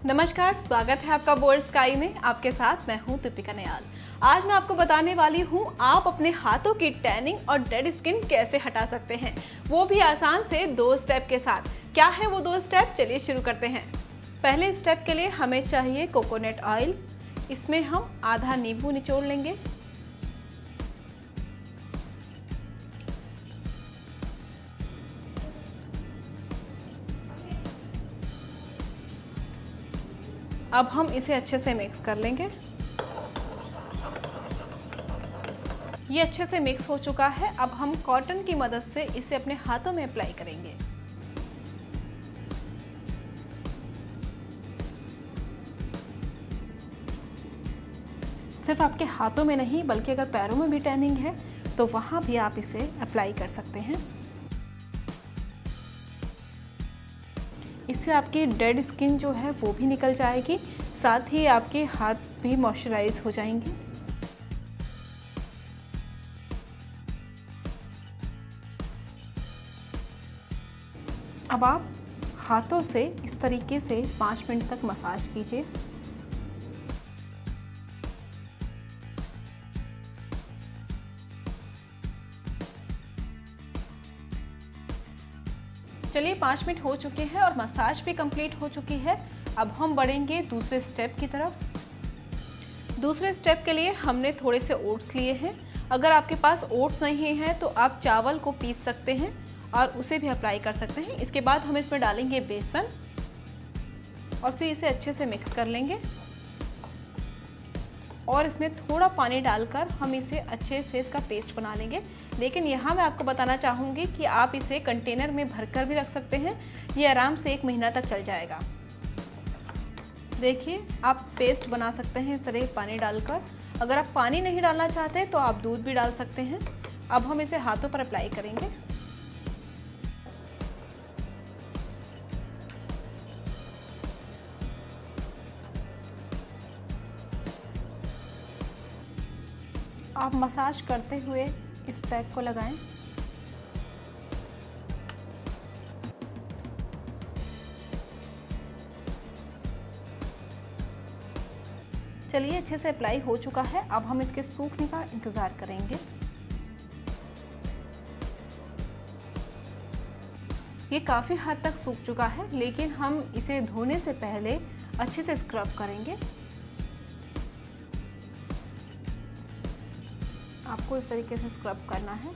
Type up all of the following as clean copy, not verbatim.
नमस्कार, स्वागत है आपका बोल्ड स्काई में। आपके साथ मैं हूं दीपिका नयाल। आज मैं आपको बताने वाली हूं आप अपने हाथों की टैनिंग और डेड स्किन कैसे हटा सकते हैं, वो भी आसान से 2 स्टेप के साथ। क्या है वो 2 स्टेप, चलिए शुरू करते हैं। पहले स्टेप के लिए हमें चाहिए कोकोनट ऑयल। इसमें हम आधा नींबू निचोड़ लेंगे। अब हम इसे अच्छे से मिक्स कर लेंगे। ये अच्छे से मिक्स हो चुका है। अब हम कॉटन की मदद से इसे अपने हाथों में अप्लाई करेंगे। सिर्फ आपके हाथों में नहीं बल्कि अगर पैरों में भी टैनिंग है तो वहां भी आप इसे अप्लाई कर सकते हैं। इससे आपकी डेड स्किन जो है वो भी निकल जाएगी, साथ ही आपके हाथ भी मॉइस्चराइज हो जाएंगे। अब आप हाथों से इस तरीके से 5 मिनट तक मसाज कीजिए। चलिए 5 मिनट हो चुके हैं और मसाज भी कंप्लीट हो चुकी है। अब हम बढ़ेंगे दूसरे स्टेप की तरफ। दूसरे स्टेप के लिए हमने थोड़े से ओट्स लिए हैं। अगर आपके पास ओट्स नहीं है तो आप चावल को पीस सकते हैं और उसे भी अप्लाई कर सकते हैं। इसके बाद हम इसमें डालेंगे बेसन और फिर इसे अच्छे से मिक्स कर लेंगे और इसमें थोड़ा पानी डालकर हम इसे अच्छे से इसका पेस्ट बना लेंगे। लेकिन यहाँ मैं आपको बताना चाहूँगी कि आप इसे कंटेनर में भरकर भी रख सकते हैं। ये आराम से 1 महीना तक चल जाएगा। देखिए, आप पेस्ट बना सकते हैं इस तरह पानी डालकर। अगर आप पानी नहीं डालना चाहते तो आप दूध भी डाल सकते हैं। अब हम इसे हाथों पर अप्लाई करेंगे। आप मसाज करते हुए इस पैक को लगाएं। चलिए, अच्छे से अप्लाई हो चुका है। अब हम इसके सूखने का इंतज़ार करेंगे। ये काफ़ी हद तक सूख चुका है, लेकिन हम इसे धोने से पहले अच्छे से स्क्रब करेंगे। आपको इस तरीके से स्क्रब करना है।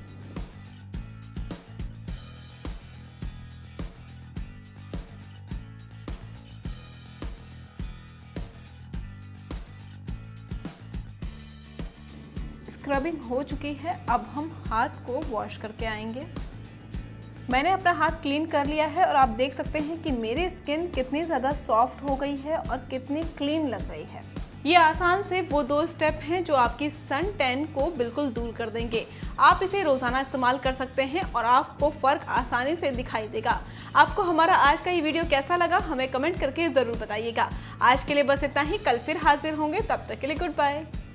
स्क्रबिंग हो चुकी है। अब हम हाथ को वॉश करके आएंगे। मैंने अपना हाथ क्लीन कर लिया है और आप देख सकते हैं कि मेरी स्किन कितनी ज़्यादा सॉफ्ट हो गई है और कितनी क्लीन लग रही है। ये आसान से वो 2 स्टेप हैं जो आपकी सन टैन को बिल्कुल दूर कर देंगे। आप इसे रोज़ाना इस्तेमाल कर सकते हैं और आपको फ़र्क आसानी से दिखाई देगा। आपको हमारा आज का ये वीडियो कैसा लगा हमें कमेंट करके ज़रूर बताइएगा। आज के लिए बस इतना ही। कल फिर हाजिर होंगे, तब तक के लिए गुड बाय।